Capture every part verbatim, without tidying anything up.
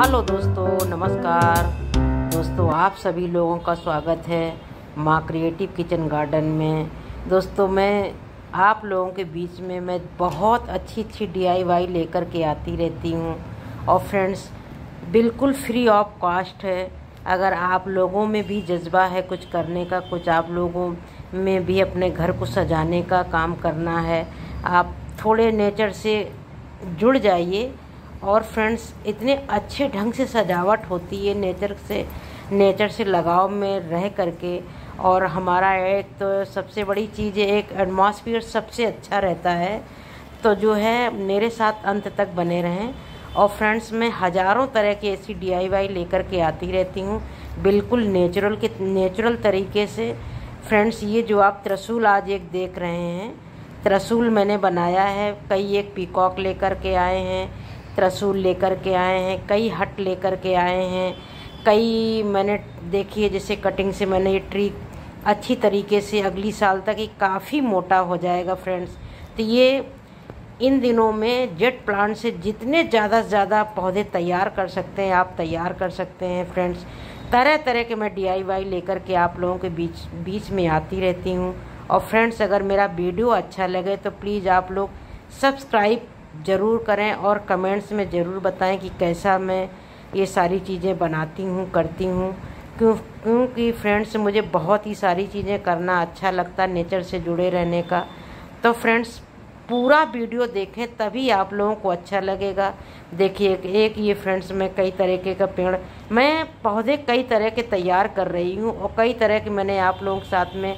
Hello दोस्तों, नमस्कार दोस्तों। आप सभी लोगों का स्वागत है माँ क्रिएटिव किचन गार्डन में। दोस्तों, मैं आप लोगों के बीच में मैं बहुत अच्छी अच्छी डीआईवाई लेकर के आती रहती हूँ। और फ्रेंड्स, बिल्कुल फ्री ऑफ कॉस्ट है। अगर आप लोगों में भी जज्बा है कुछ करने का, कुछ आप लोगों में भी अपने घर को सजाने का काम करना है, आप थोड़े नेचर से जुड़ जाइए। और फ्रेंड्स, इतने अच्छे ढंग से सजावट होती है नेचर से नेचर से लगाव में रह करके। और हमारा एक तो सबसे बड़ी चीज़ है, एक एटमॉस्फेयर सबसे अच्छा रहता है। तो जो है, मेरे साथ अंत तक बने रहें। और फ्रेंड्स, मैं हज़ारों तरह की ऐसी डीआईवाई लेकर के आती रहती हूँ, बिल्कुल नेचुरल के नेचुरल तरीके से। फ्रेंड्स, ये जो आप त्रिशूल आज एक देख रहे हैं, त्रिशूल मैंने बनाया है। कई एक पीकॉक लेकर के आए हैं, त्रिशूल लेकर के आए हैं, कई हट लेकर के आए हैं, कई मैंने देखिए जैसे कटिंग से मैंने ये ट्री अच्छी तरीके से अगली साल तक ये काफ़ी मोटा हो जाएगा फ्रेंड्स। तो ये इन दिनों में जेट प्लांट से जितने ज़्यादा से ज़्यादा पौधे तैयार कर सकते हैं आप तैयार कर सकते हैं फ्रेंड्स। तरह तरह के मैं डीआईवाई लेकर के आप लोगों के बीच बीच में आती रहती हूँ। और फ्रेंड्स, अगर मेरा वीडियो अच्छा लगे तो प्लीज़ आप लोग सब्सक्राइब ज़रूर करें और कमेंट्स में ज़रूर बताएं कि कैसा मैं ये सारी चीज़ें बनाती हूँ करती हूँ। क्यों क्योंकि फ्रेंड्स, मुझे बहुत ही सारी चीज़ें करना अच्छा लगता है, नेचर से जुड़े रहने का। तो फ्रेंड्स, पूरा वीडियो देखें तभी आप लोगों को अच्छा लगेगा। देखिए, एक ये फ्रेंड्स, मैं कई तरीके का पेड़ मैं पौधे कई तरह के तैयार कर रही हूँ और कई तरह के मैंने आप लोगों के साथ में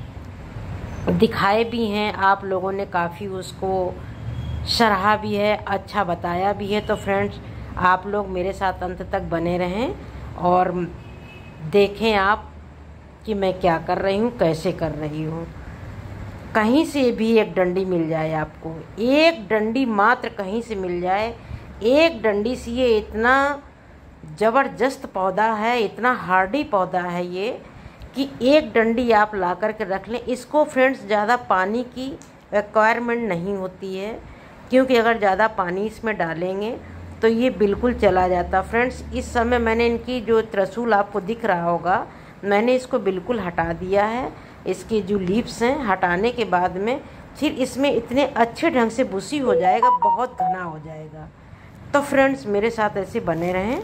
दिखाए भी हैं। आप लोगों ने काफ़ी उसको सराहा भी है, अच्छा बताया भी है। तो फ्रेंड्स, आप लोग मेरे साथ अंत तक बने रहें और देखें आप कि मैं क्या कर रही हूँ, कैसे कर रही हूँ। कहीं से भी एक डंडी मिल जाए आपको, एक डंडी मात्र कहीं से मिल जाए, एक डंडी से ये इतना ज़बरदस्त पौधा है, इतना हार्डी पौधा है ये कि एक डंडी आप ला कर के रख लें। इसको फ्रेंड्स ज़्यादा पानी की रिक्वायरमेंट नहीं होती है, क्योंकि अगर ज़्यादा पानी इसमें डालेंगे तो ये बिल्कुल चला जाता। फ्रेंड्स, इस समय मैंने इनकी जो त्रिशूल आपको दिख रहा होगा, मैंने इसको बिल्कुल हटा दिया है। इसके जो लीव्स हैं हटाने के बाद में फिर इसमें इतने अच्छे ढंग से बुसी हो जाएगा, बहुत घना हो जाएगा। तो फ्रेंड्स, मेरे साथ ऐसे बने रहें।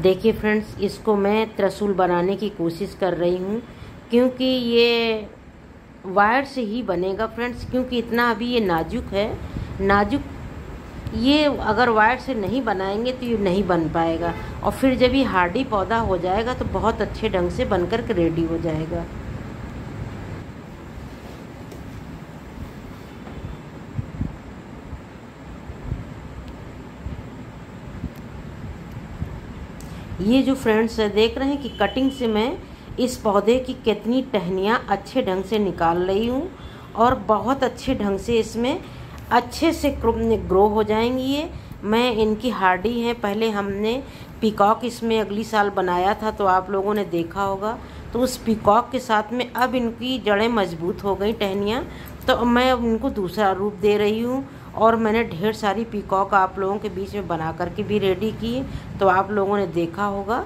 देखिए फ्रेंड्स, इसको मैं त्रिशूल बनाने की कोशिश कर रही हूँ, क्योंकि ये वायर से ही बनेगा फ्रेंड्स, क्योंकि इतना अभी ये नाजुक है। नाजुक ये अगर वायर से नहीं बनाएंगे तो ये नहीं बन पाएगा, और फिर जब ये हार्डी पौधा हो जाएगा तो बहुत अच्छे ढंग से बनकर के रेडी हो जाएगा। ये जो फ्रेंड्स देख रहे हैं कि कटिंग से मैं इस पौधे की कितनी टहनियाँ अच्छे ढंग से निकाल रही हूँ, और बहुत अच्छे ढंग से इसमें अच्छे से ग्रो हो जाएंगी। ये मैं इनकी हार्डी है, पहले हमने पीकॉक इसमें अगली साल बनाया था तो आप लोगों ने देखा होगा, तो उस पीकॉक के साथ में अब इनकी जड़ें मजबूत हो गई, टहनियाँ, तो मैं अब इनको दूसरा रूप दे रही हूँ। और मैंने ढेर सारी पीकॉक आप लोगों के बीच में बना करके भी रेडी की, तो आप लोगों ने देखा होगा।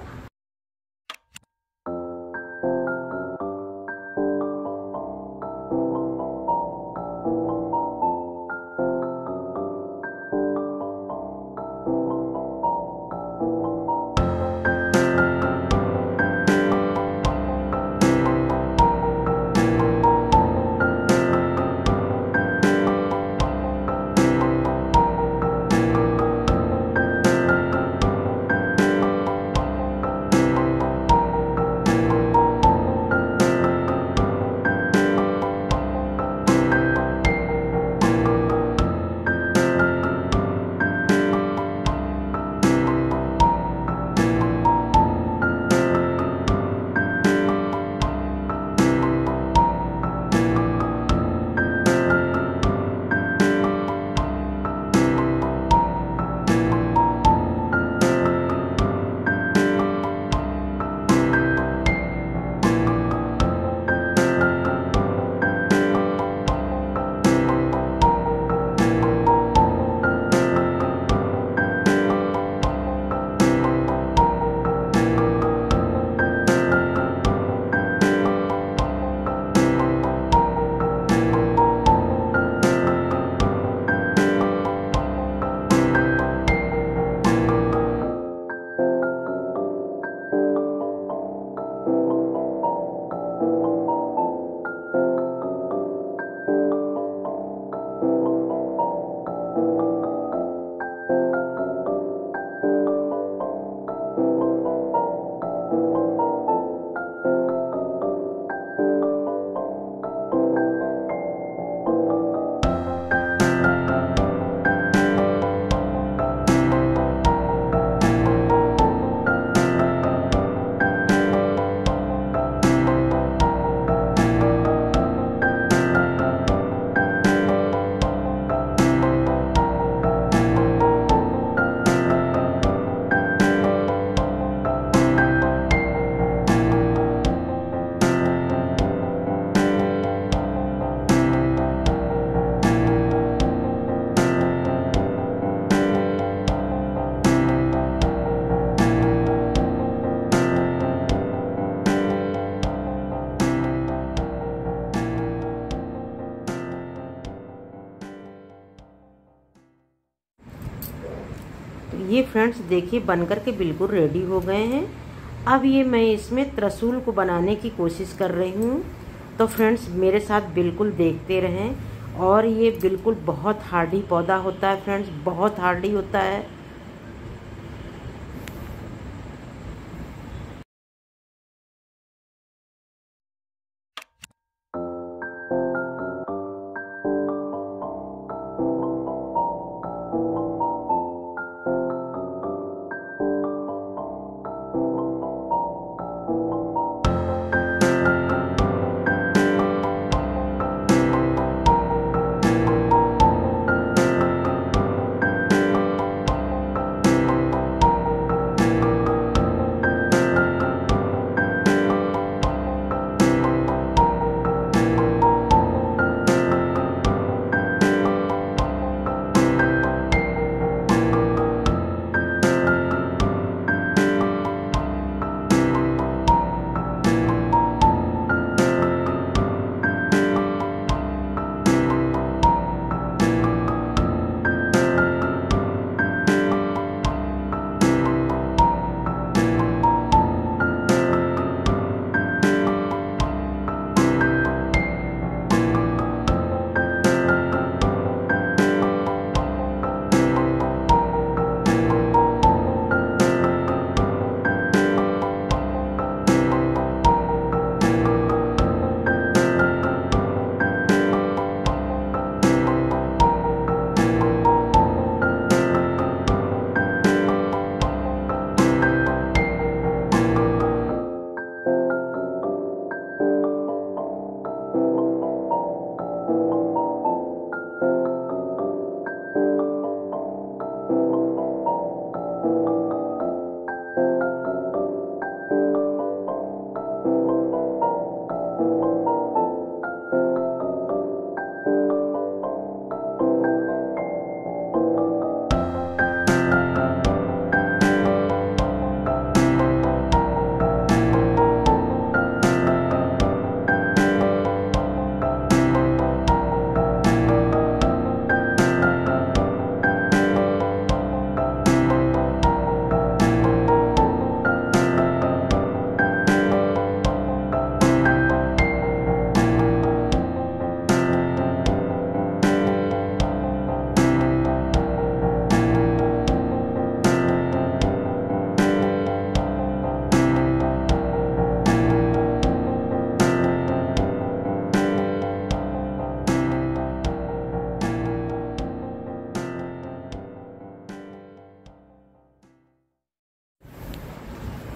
ये फ्रेंड्स देखिए बनकर के बिल्कुल रेडी हो गए हैं। अब ये मैं इसमें त्रिशूल को बनाने की कोशिश कर रही हूँ, तो फ्रेंड्स मेरे साथ बिल्कुल देखते रहें। और ये बिल्कुल बहुत हार्डी पौधा होता है फ्रेंड्स, बहुत हार्डी होता है।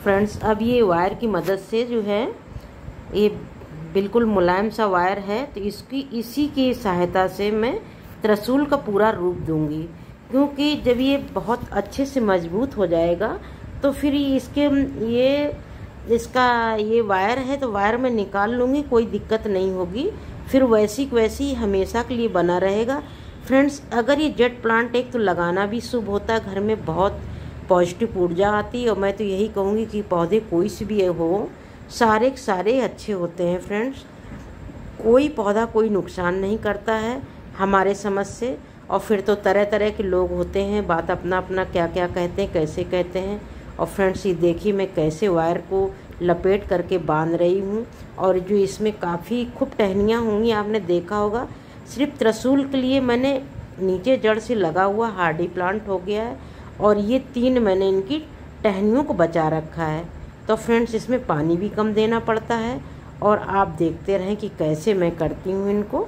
फ्रेंड्स अब ये वायर की मदद से जो है ये बिल्कुल मुलायम सा वायर है, तो इसकी इसी की सहायता से मैं त्रिशूल का पूरा रूप दूंगी। क्योंकि जब ये बहुत अच्छे से मजबूत हो जाएगा तो फिर इसके ये इसका ये वायर है तो वायर मैं निकाल लूँगी, कोई दिक्कत नहीं होगी, फिर वैसी वैसी हमेशा के लिए बना रहेगा। फ्रेंड्स अगर ये जेट प्लांट एक तो लगाना भी शुभ होता है, घर में बहुत पॉजिटिव ऊर्जा आती है, और मैं तो यही कहूँगी कि पौधे कोई से भी हो सारे के सारे अच्छे होते हैं। फ्रेंड्स कोई पौधा कोई नुकसान नहीं करता है हमारे समझ से। और फिर तो तरह तरह के लोग होते हैं, बात अपना अपना क्या क्या कहते हैं, कैसे कहते हैं। और फ्रेंड्स ये देखिए मैं कैसे वायर को लपेट करके बांध रही हूँ, और जो इसमें काफ़ी खूब टहनियाँ होंगी आपने देखा होगा। सिर्फ त्रिशूल के लिए मैंने नीचे जड़ से लगा हुआ हार्डी प्लांट हो गया है, और ये तीन मैंने इनकी टहनियों को बचा रखा है। तो फ्रेंड्स इसमें पानी भी कम देना पड़ता है, और आप देखते रहें कि कैसे मैं करती हूँ इनको।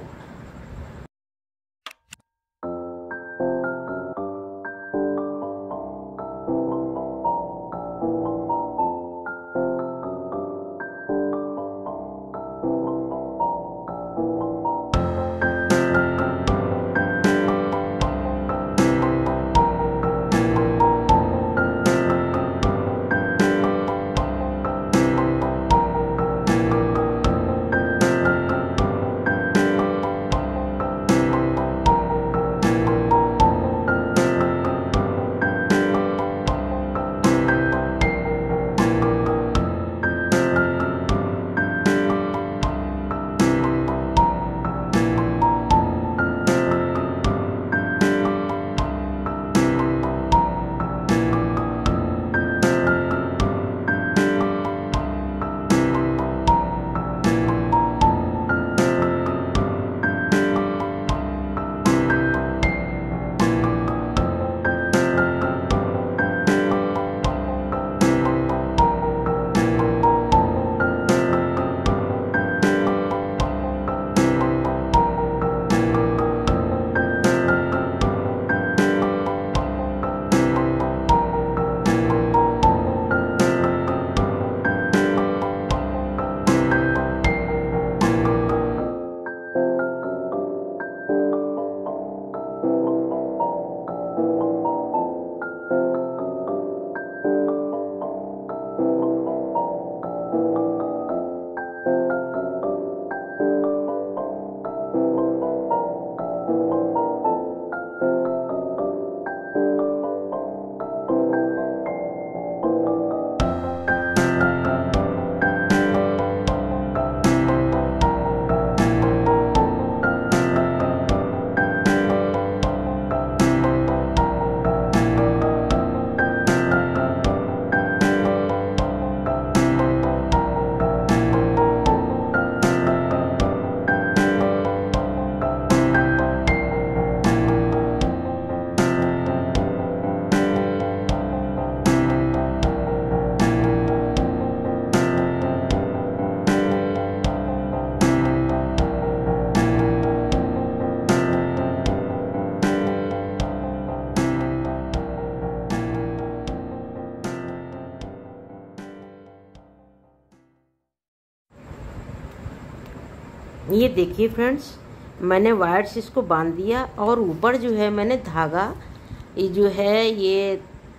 ये देखिए फ्रेंड्स मैंने वायर से इसको बांध दिया, और ऊपर जो है मैंने धागा ये जो है ये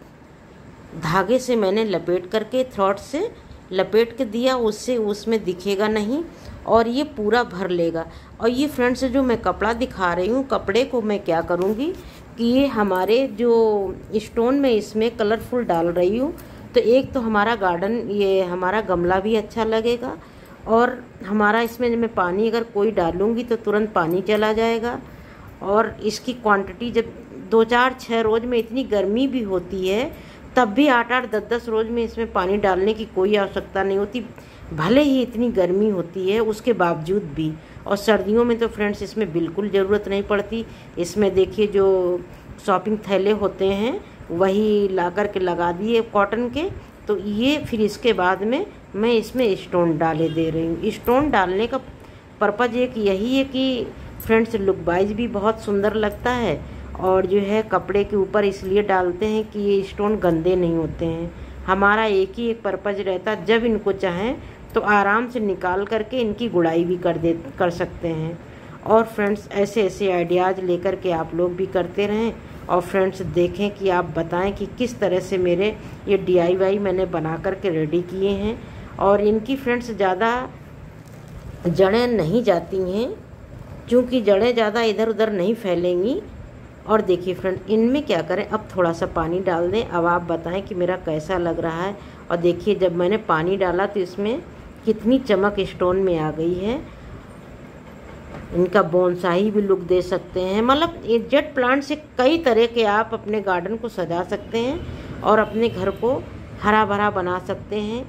धागे से मैंने लपेट करके थ्रेड से लपेट के दिया, उससे उसमें दिखेगा नहीं और ये पूरा भर लेगा। और ये फ्रेंड्स जो मैं कपड़ा दिखा रही हूँ, कपड़े को मैं क्या करूँगी कि ये हमारे जो स्टोन में इसमें कलरफुल डाल रही हूँ, तो एक तो हमारा गार्डन ये हमारा गमला भी अच्छा लगेगा, और हमारा इसमें जब मैं पानी अगर कोई डालूँगी तो तुरंत पानी चला जाएगा। और इसकी क्वांटिटी जब दो चार छः रोज़ में इतनी गर्मी भी होती है, तब भी आठ आठ दस दस रोज़ में इसमें पानी डालने की कोई आवश्यकता नहीं होती, भले ही इतनी गर्मी होती है उसके बावजूद भी। और सर्दियों में तो फ्रेंड्स इसमें बिल्कुल ज़रूरत नहीं पड़ती। इसमें देखिए जो शॉपिंग थैले होते हैं वही ला कर के लगा दिए कॉटन के, तो ये फिर इसके बाद में मैं इसमें स्टोन डाले दे रही हूँ। स्टोन डालने का पर्पज़ एक यही है कि फ्रेंड्स लुक वाइज भी बहुत सुंदर लगता है, और जो है कपड़े के ऊपर इसलिए डालते हैं कि ये स्टोन गंदे नहीं होते हैं। हमारा एक ही एक पर्पज़ रहता, जब इनको चाहें तो आराम से निकाल करके इनकी गुड़ाई भी कर दे कर सकते हैं। और फ्रेंड्स ऐसे ऐसे आइडियाज़ लेकर के आप लोग भी करते रहें। और फ्रेंड्स देखें कि आप बताएं कि किस तरह से मेरे ये डी आई वाई मैंने बना करके रेडी किए हैं। और इनकी फ्रेंड्स ज़्यादा जड़ें नहीं जाती हैं, क्योंकि जड़ें ज़्यादा इधर उधर नहीं फैलेंगी। और देखिए फ्रेंड, इनमें क्या करें, अब थोड़ा सा पानी डाल दें। अब आप बताएं कि मेरा कैसा लग रहा है। और देखिए जब मैंने पानी डाला तो इसमें कितनी चमक स्टोन में आ गई है। इनका बोनसाई भी लुक दे सकते हैं। मतलब ये जेट प्लांट से कई तरह के आप अपने गार्डन को सजा सकते हैं और अपने घर को हरा भरा बना सकते हैं।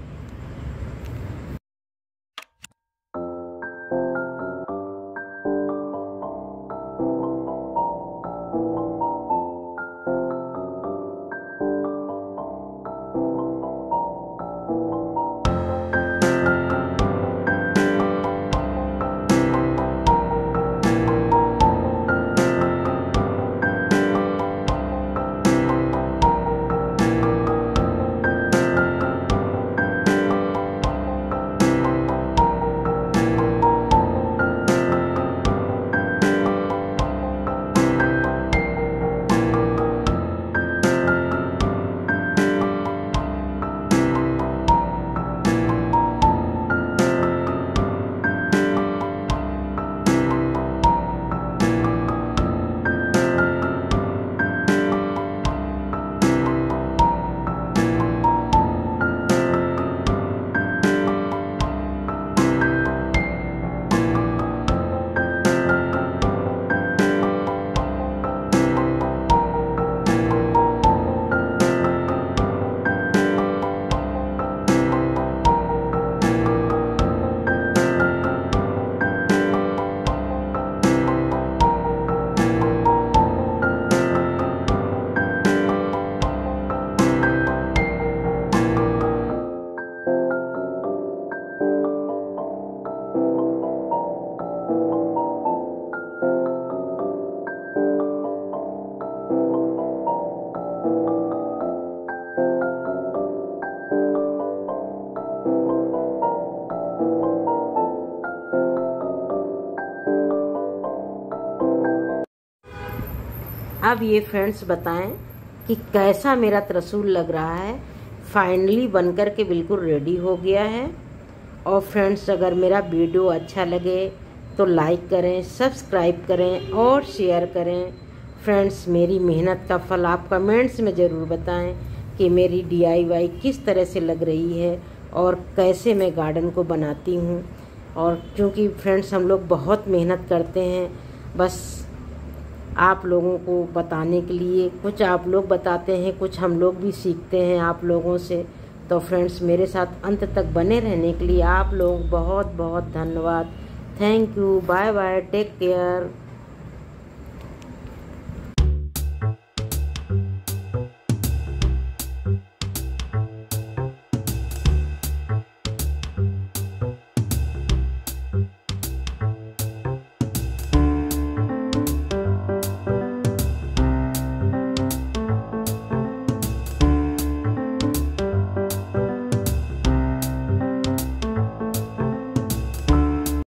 अब ये फ्रेंड्स बताएं कि कैसा मेरा त्रिशूल लग रहा है। फाइनली बनकर के बिल्कुल रेडी हो गया है। और फ्रेंड्स अगर मेरा वीडियो अच्छा लगे तो लाइक करें, सब्सक्राइब करें और शेयर करें। फ्रेंड्स मेरी मेहनत का फल आप कमेंट्स में ज़रूर बताएं कि मेरी डी आई वाई किस तरह से लग रही है और कैसे मैं गार्डन को बनाती हूँ। और क्योंकि फ्रेंड्स हम लोग बहुत मेहनत करते हैं, बस आप लोगों को बताने के लिए, कुछ आप लोग बताते हैं, कुछ हम लोग भी सीखते हैं आप लोगों से। तो फ्रेंड्स मेरे साथ अंत तक बने रहने के लिए आप लोग बहुत बहुत धन्यवाद। Thank you, bye bye, take care.